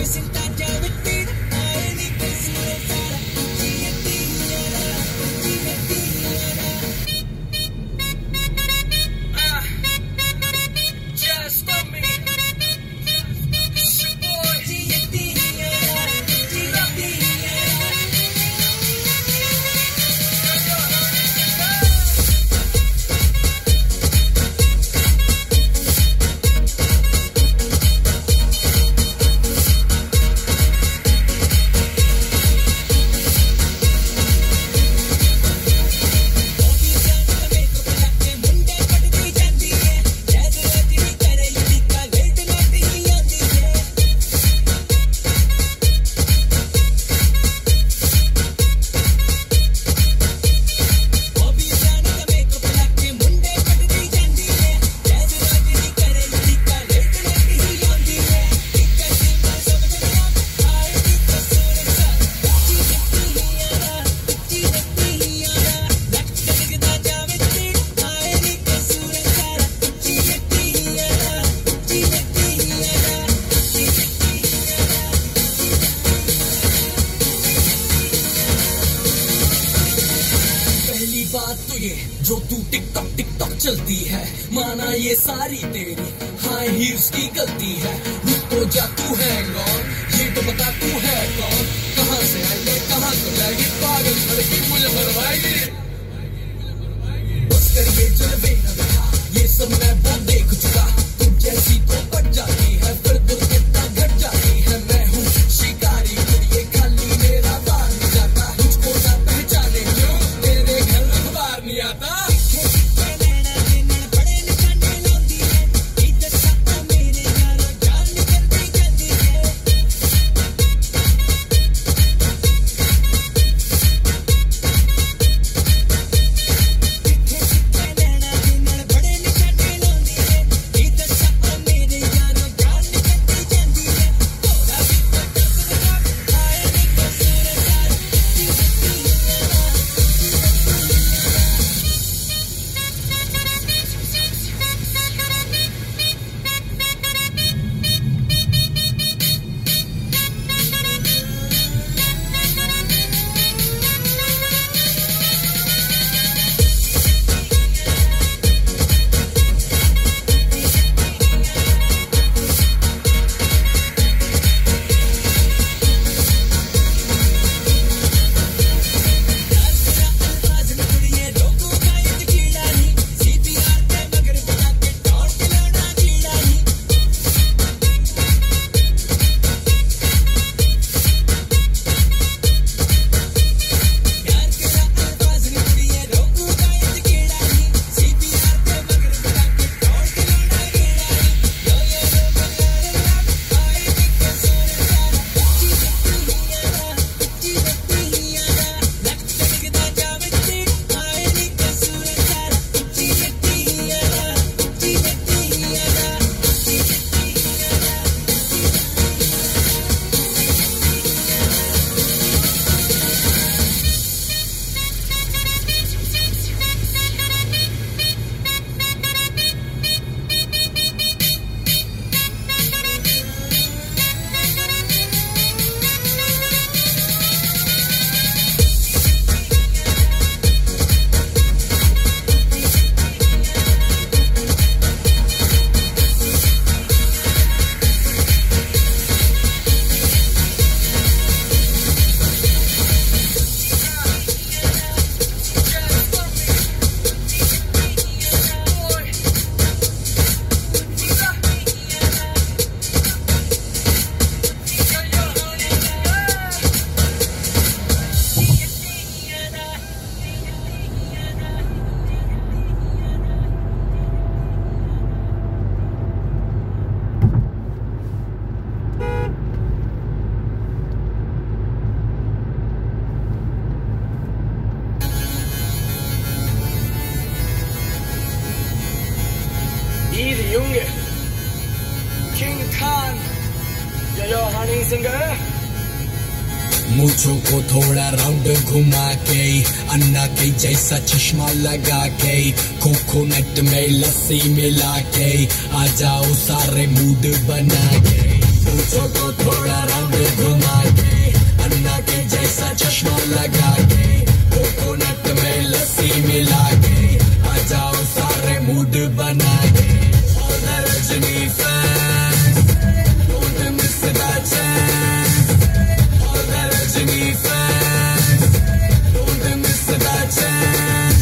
जो तू TikTok TikTok चलती है, माना ये सारी तेरी हाई हील्स की गलती है। रुक तो जा, तू है कौन, ये तो बता तू है कौन, कहाँ से आएंगे कहाँ तो जाएगी, पागल लड़की मुझे मरवाएगी। बस कर ये जलवे न दिखा, ये सब मैं वो देख चुका, तुम जैसी तो बच जाती है फिर दुर्घटना घट जाती है। मैं हूँ शिकारी, ये खाली मेरा बार नहीं जाता, मुझको ना पहचाने क्यों तेरे घर अखबार नहीं आता। Junge, King Khan, या हनी सिंह। मूछों को थोड़ा राउंड घुमा के, अन्ना के जैसा चश्मा लगा के, कोकोनट में लस्सी मिला के, आ जाओ सारे मूड बना के। पूछो तो थोड़ा राउंड घुमा के, अन्ना के जैसा चश्मा लगा के, कोकोनट में लस्सी मिला के, आ जाओ सारे मूड बना के। All the Rajini fans, don't miss that chance. All the Rajini fans, don't miss that chance.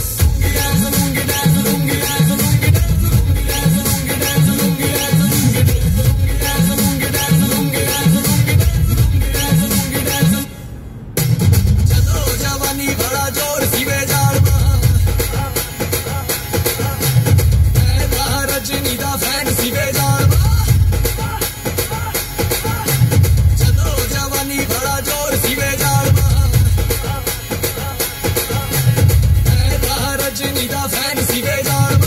चलो जवानी बड़ा जोर सीवे जाड़ रजनी दा फैन सीवे जाड़ चलो जवानी बड़ा जोर सीवे जाड़ रजनी दा फैन सीवे जाड़।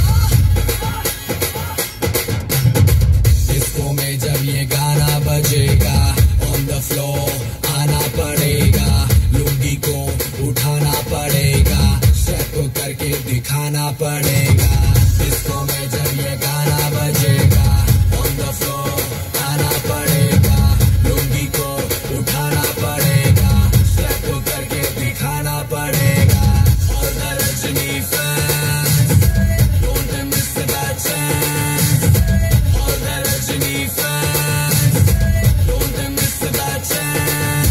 डिस्को में जब ये गाना बजेगा, ऑन द फ्लोर आना पड़ेगा, लुंगी को उठाना पड़ेगा, स्टेप करके दिखाना पड़ेगा। डिस्को में जब ये गाना बजेगा, ऑन द फ्लोर आना पड़ेगा, लुंगी को उठाना पड़ेगा, स्टेप करके दिखाना पड़ेगा। और the Rajni fans, don't miss that chance. और the Rajni fans, don't miss that chance.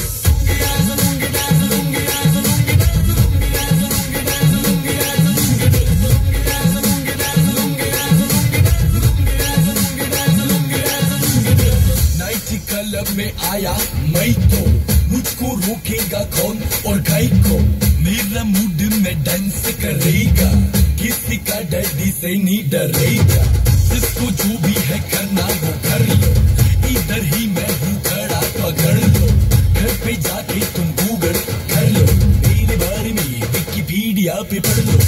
Club में आया मैं तो, मुझको रोकेगा कौन और गाय को, मेरा मूड में डांस करेगा, किसी का डैडी से नहीं डरेगा। जिसको जो भी है करना वो कर लो, इधर ही मैं हूँ खड़ा पकड़ लो, घर पे जाके तुम गूगल कर लो, मेरे बारे में विकिपीडिया पे पढ़ लो।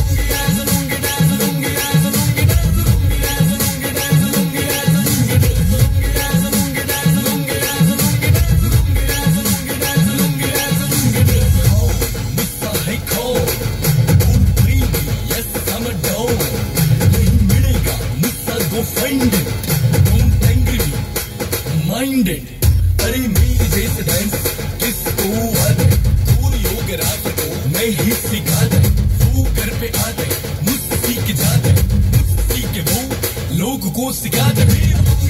Find it, don't angry me, mind it. अरे मेरी जैसे डांस किसको आता है, कोरियोग्राफर को मैं ही सिखाता है, वो घर पे आता है, मुझसे सीख जाता है, मुझसे सीख के वो लोगों को सिखाता है।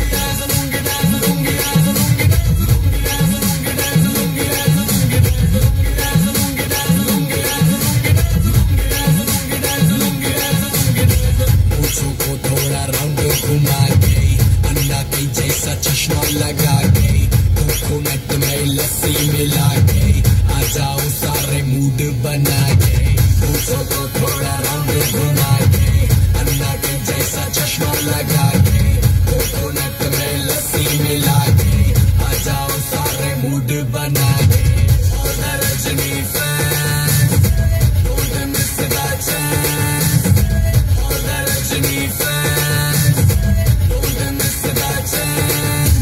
को थोड़ा राउंड घुमा के, अन्ना के जैसा चश्मा लगा के, कोकोनट में लस्सी मिला के, आ जाओ सारे मूड बना के। पूछो को थोड़ा राउंड घुमा के, अन्ना के जैसा चश्मा लगा के, कोकोनट में लस्सी मिला के, आ जाओ सारे मूड बना के। और the Rajni fans, don't miss that chance. और the Rajni fans, don't miss that chance.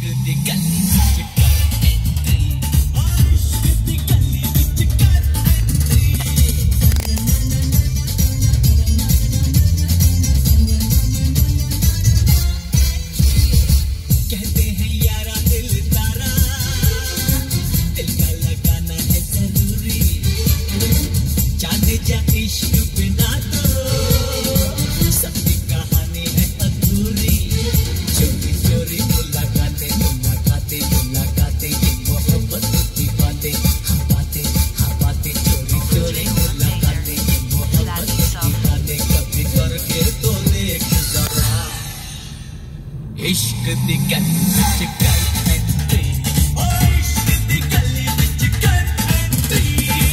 इश्क दी गली विच कर एंट्री, ओ इश्क दी गली विच कर एंट्री।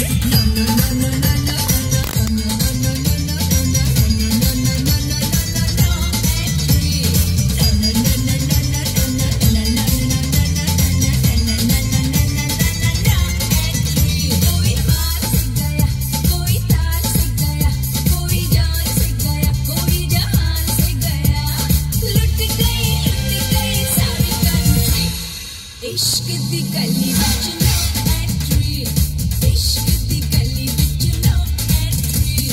कोई हार से गया, कोई तार से गया, कोई जान से गया, कोई जहान से गया, लुट गई सारी कंट्री। इश्क दी गली विच नो एंट्री, इश्क दी गली विच नो एंट्री।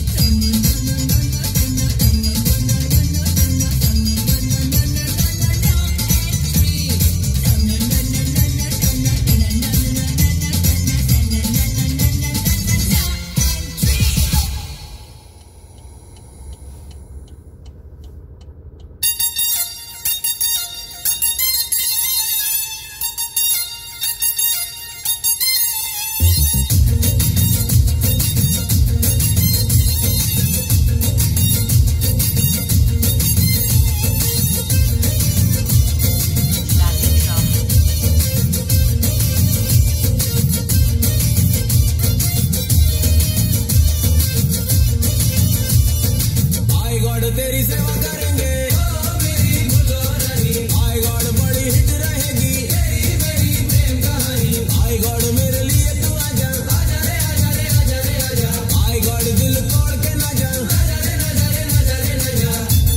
तेरी सेवा करेंगे मेरी गुलरानी, आई गॉड बड़ी हिट रहेगी मेरी प्रेम कहानी। आई गॉड मेरे लिए तू आजा, आजा रे आजा रे आजा रे आजा। आई गॉड दिल तोड़ के ना जा, आजा रे आजा रे आजा रे आजा।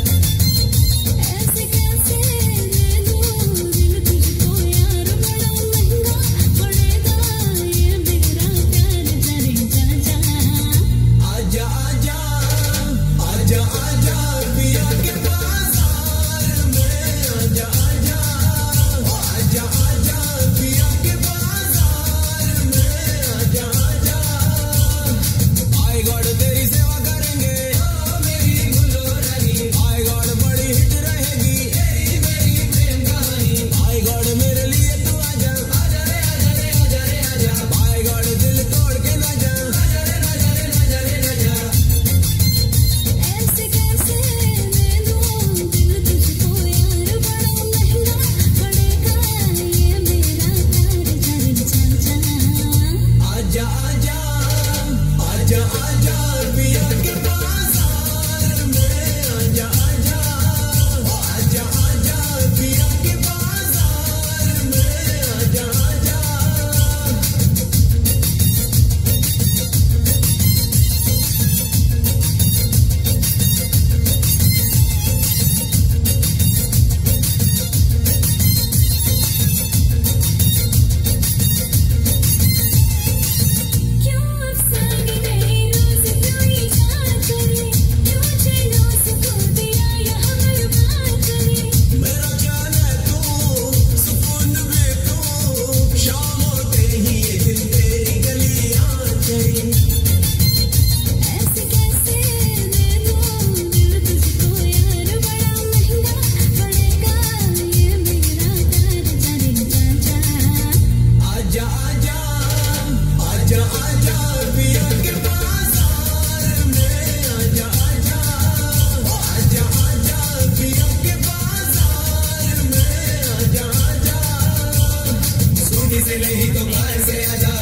ऐसे कैसे ले लूं दिल तुझको यार, बड़ा महंगा पड़ेगा ये मेरा प्यार, जरे जा जा। आजा आजा आजा आजा पिया के बाजार में, आजा आजा आजा आजा पिया के बाजार में, आजा आजा। आई गॉड तेरी सेवा करेंगे मेरी गुलरानी, आई गॉड बड़ी हिट रहेगी मेरी प्रेम कहानी। आई गॉड मेरे लिए तू आजा, आजा रे आजा रे आजा रे आजा। आई गॉड दिल तोड़ के ना जा, आजा रे आजा रे आजा रे आजा। ऐसे कैसे ले लूं दिल तुझको यार, बड़ा महंगा पड़ेगा ये मेरा प्यार, जरे जा जा। आजा आजा आजा आजा पिया के बाजार में, आजा आजा आजा आजा पिया के बाजार में, आजा आजा। क्यों अफसाने नहीं रोज कोई याद करे, क्यों चलो सुकून दिया यहाँ हर बार करे। मेरा जान है तू, सुकून में तू, शाम होते ही ये दिन तेरी गलियां चढ़ी। ऐसे कैसे ले लूं दिल तुझको यार, बड़ा महंगा पड़ेगा ये मेरा प्यार, जरे जा जा। आजा आजा आजा आजा पिया के बाजार में, आजा आजा आजा आजा पिया के बाजार में, आजा आजा। सूनी से नहीं तो घर से आजा,